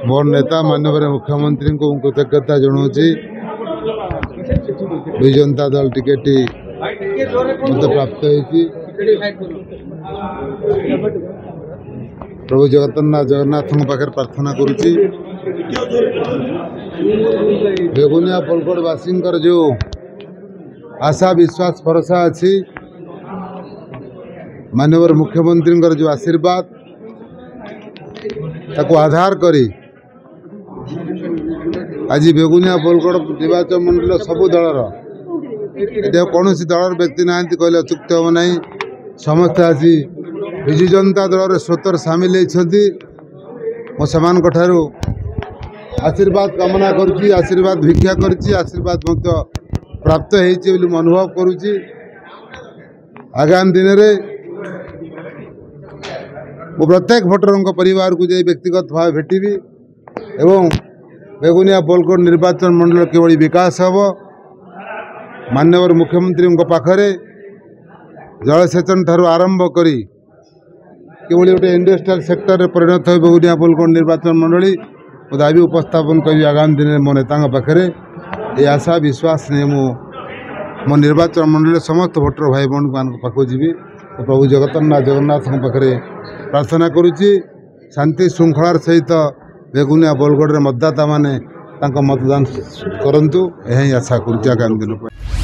मोर नेता माननीय मुख्यमंत्री को कृतज्ञता जनाऊँगी। विजु जनता दल टिकेट मत प्राप्त होती। प्रभु जगन्नाथ पाखे प्रार्थना करुच्ची बेगुनिया बोलगड़वासी जो आशा विश्वास भरोसा अच्छी माननीय मुख्यमंत्री जो आशीर्वाद ताको आधार करी आज बेगुनिया बोलगड़ निर्वाचन मंडल सबू दलर कौन दलर व्यक्ति ना कहले अत्युक्त हम ना समस्ते आज विजु जनता दल स्रोतर सामिल होती। आशीर्वाद कामना करुच्ची, आशीर्वाद भिक्षा करुच्ची, आशीर्वाद प्राप्त होती अनुभव करुच्ची। आगामी दिन में मु प्रत्येक भोटर परिवार को जाई व्यक्तिगत भाव भेटी एवं बेगुनिया बोलगड़ निर्वाचन मंडल किभली विकास हम माननीय मुख्यमंत्री पाखरे जलसेचन ठार आरंभ करी किभली गोटे इंडस्ट्रियल सेक्टर में परिणत हो बेगुनिया बोलगड़ निर्वाचन मंडली दाबी उपस्थापन करी आगामी दिन में मो नेता पाखे ये आशा विश्वास नहीं मो निर्वाचन मंडल समस्त भोटर भाई बहन मान पाखु जी प्रभु जगन्नाथ पाखे प्रार्थना करुच्ची शांति श्रृंखलार सहित बेगुनिया बोलगड़ मतदाता माने मतदान करंतु यही आशा करुच्ची आगामी दिन।